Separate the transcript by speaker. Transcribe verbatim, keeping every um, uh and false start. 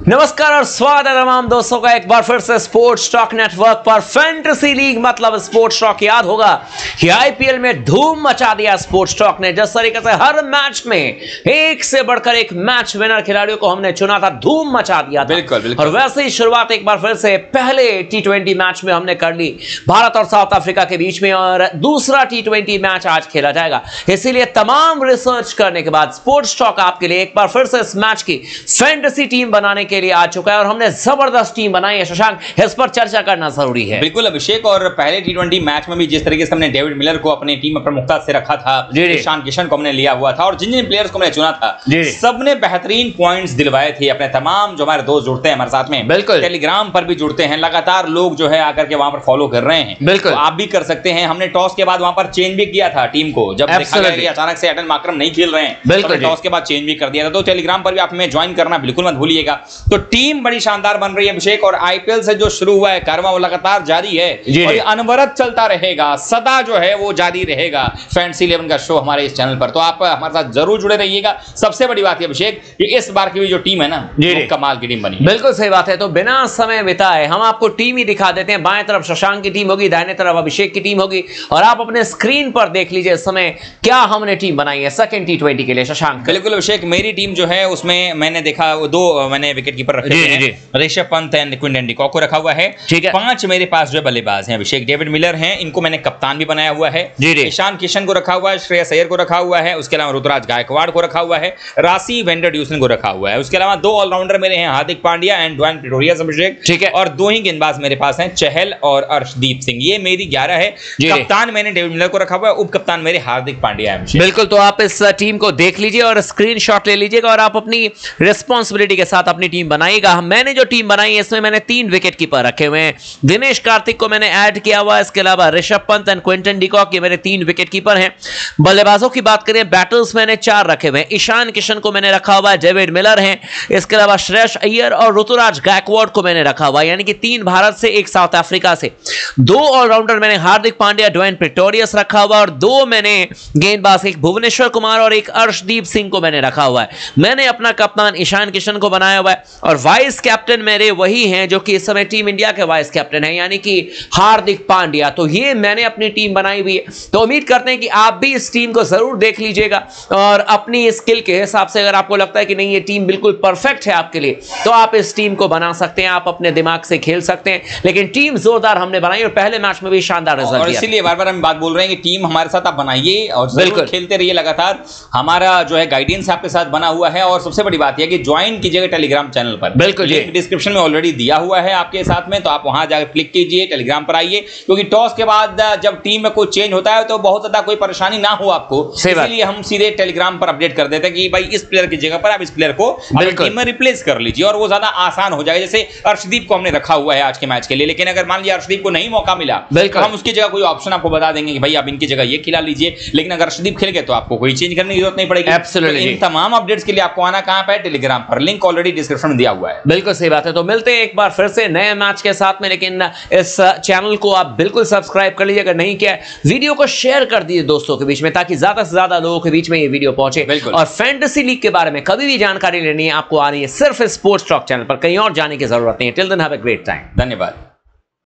Speaker 1: नमस्कार और स्वागत है तमाम दोस्तों का एक बार फिर से स्पोर्ट्स टॉक नेटवर्क पर। फैंटेसी लीग मतलब स्पोर्ट्स टॉक। याद होगा कि आईपीएल में धूम मचा दिया स्पोर्ट्स टॉक ने। जिस तरीके से हर मैच में एक से बढ़कर एक मैच विनर खिलाड़ियों को हमने चुना था, धूम मचा दिया था।
Speaker 2: बिल्कुल, बिल्कुल।
Speaker 1: और वैसे ही शुरुआत एक बार फिर से पहले टी ट्वेंटी मैच में हमने कर ली भारत और साउथ अफ्रीका के बीच में, और दूसरा टी ट्वेंटी मैच आज खेला जाएगा। इसीलिए तमाम रिसर्च करने के बाद स्पोर्ट्स टॉक आपके लिए एक बार फिर से इस मैच की फैंटेसी टीम बनाने के लिए आ चुका है, और हमने जबरदस्त टीम बनाई है। शशांक, इस पर चर्चा करना जरूरी है।
Speaker 2: बिल्कुल अभिषेक, और पहले टी ट्वेंटी मैच में भी जिस तरीके से हमने डेविड मिलर को अपनी टीम में प्रमुखता से रखा था, ईशान किशन को हमने लिया हुआ था, और जिन जिन प्लेयर्स को हमने चुना था सबने बेहतरीन पॉइंट्स दिलवाए थे अपने तमाम जो हमारे दोस्त जुड़ते हैं हमारे साथ में। बिल्कुल, टेलीग्राम पर भी जुड़ते हैं लगातार लोग जो है आकर के वहां पर फॉलो कर रहे हैं। बिल्कुल, तो आप भी कर सकते हैं। हमने टॉस के बाद वहां पर चेंज भी किया था टीम को, जब देखा गया कि अचानक से एडन मार्करम नहीं खेल रहे हैं तो टॉस के बाद चेंज भी कर दिया था। तो टेलीग्राम पर भी आप हमें ज्वाइन करना बिल्कुल मत भूलिएगा। तो टीम बड़ी शानदार बन रही है अभिषेक, और आईपीएल से जो शुरू हुआ है कारवां वो लगातार जारी है और ये अनवरत चलता रहेगा, सदा जो है वो जारी रहेगा। फैंटेसी इलेवन का शो हमारे इस चैनल पर, तो आप हमारे साथ जरूर जुड़े रहिएगा। सबसे बड़ी बात है अभिषेक कि इस बार की भी जो टीम है ना, वो कमाल की टीम बनी।
Speaker 1: बिल्कुल सही बात है। तो बिना समय बिताए हम आपको टीम ही दिखा देते हैं। बाएं तरफ शशांक की टीम होगी, दाहिने तरफ अभिषेक की टीम होगी, और आप अपने स्क्रीन पर देख लीजिए इस समय क्या हमने टीम बनाई है सेकंड टी ट्वेंटी के लिए। शशांक,
Speaker 2: बिल्कुल अभिषेक, मेरी टीम जो है उसमें मैंने देखा दो मैंने विकेट कीपर रखे हैं, Rishabh Pant and Quinton de Kock को रखा हुआ है। ठीक है, पांच मेरे पास जो बल्लेबाज हैं अभिषेक, डेविड मिलर हैं, इनको मैंने कप्तान भी बनाया हुआ है। ईशान किशन को रखा हुआ है, श्रेयस अय्यर को रखा हुआ है, उसके अलावा ऋतुराज गायकवाड़ को रखा हुआ है, राशि वेंडर ड्यूसन को रखा हुआ है। उसके अलावा दो ऑलराउंडर मेरे हैं, Hardik Pandya and Dwaine Pretorius Abhishek. ठीक है, और दो ही गेंदबाज मेरे पास हैं, चहल और अर्शदीप सिंह। ये मेरी ग्यारह है। कप्तान मैंने डेविड मिलर को रखा हुआ है, उप कप्तान मेरे हार्दिक पांड्या है।
Speaker 1: बिल्कुल, तो आप इस टीम को देख लीजिए और स्क्रीनशॉट ले लीजिएगा, और आप अपनी रिस्पॉन्सिबिलिटी के साथ अपनी टीम बनाइएगा। मैंने जो टीम बनाई है इसमें मैंने तीन विकेट कीपर रखे हुए हैं। दिनेश कार्तिक को मैंने ऐड किया हुआ है, इसके अलावा Rishabh Pant and Quinton de Kock, ये मेरे तीन विकेट कीपर हैं। बल्लेबाजों की बात करें, बैटर्स मैंने चार रखे हुए हैं। ईशान किशन को मैंने रखा हुआ है, डेविड मिलर हैं, इसके अलावा श्रेयस अय्यर और ऋतुराज गायकवाड़ को मैंने रखा हुआ है, यानी कि तीन भारत से एक साउथ अफ्रीका से। दो ऑलराउंडर मैंने हार्दिक पांड्या ड्वेन प्रिटोरियस रखा हुआ, और दो मैंने गेंदबाज, एक भुवनेश्वर कुमार और एक अर्शदीप सिंह को मैंने रखा हुआ है। मैंने अपना कप्तान ईशान किशन को बनाया हुआ है, और वाइस कैप्टन मेरे वही हैं जो कि इस समय टीम इंडिया के वाइस कैप्टन हैं, यानी कि हार्दिक पांड्या। तो ये मैंने अपनी टीम बनाई हुई है। तो उम्मीद करते हैं कि आप भी इस टीम को जरूर देख लीजिएगा, और अपनी स्किल के हिसाब से अगर आपको लगता है कि नहीं ये टीम बिल्कुल परफेक्ट है आपके लिए, तो आप इस टीम को बना सकते हैं, आप अपने दिमाग से खेल सकते हैं। लेकिन टीम जोरदार हमने बनाई, और पहले मैच में भी शानदार रिजल्ट दिया।
Speaker 2: इसीलिए बार बार हम बात बोल रहे हैं कि टीम हमारे साथ आप बनाइए और बिल्कुल खेलते रहिए लगातार। हमारा जो है गाइडेंस आपके साथ बना हुआ है, और सबसे बड़ी बात यह कि ज्वाइन कीजिएगा टेलीग्राम चैनल पर। बिल्कुल, लिंक डिस्क्रिप्शन में ऑलरेडी दिया हुआ है आपके साथ में, तो आप वहां जाकर क्लिक कीजिए, टेलीग्राम पर आइए, क्योंकि टॉस के बाद जब टीम में कोई चेंज होता है तो बहुत ज्यादा कोई परेशानी ना हो आपको, इसलिए हम सीधे टेलीग्राम पर अपडेट कर देते हैं कि भाई इस प्लेयर की जगह पर आप इस प्लेयर को टीम में रिप्लेस कर लीजिए, और वो ज्यादा आसान हो जाएगा। जैसे अर्शदीप को हमने रखा हुआ है आज के मैच के लिए, लेकिन अगर मान लिया अर्शदीप को नहीं मौका मिला तो हम उसकी जगह कोई ऑप्शन आपको बता देंगे कि भाई आप इनकी जगह ये खिला लीजिए। लेकिन अगर अर्शदीप खेल गए तो आपको कोई चेंज करने की जरूरत नहीं पड़ेगी। एब्सोल्युटली। इन तमाम अपडेट्स के लिए आपको आना कहां पे? टेलीग्राम पर, लिंक ऑलरेडी डिस्क्रिप्शन में दिया हुआ है।
Speaker 1: बिल्कुल सही बात है। तो मिलते हैं एक बार फिर से नए मैच के साथ में, लेकिन इस चैनल को आप बिल्कुल सब्सक्राइब कर लीजिए। अगर नहीं किया, वीडियो को शेयर कर दीजिए दोस्तों के बीच में, ताकि ज्यादा से ज्यादा लोगों के बीच में ये वीडियो पहुंचे। और फैंटेसी लीग के बारे में कभी भी जानकारी लेनी है आपको आ रही है सिर्फ स्पोर्ट्स टॉक चैनल पर, कहीं और जाने की जरूरत नहीं है। Till then have a great time.
Speaker 2: धन्यवाद।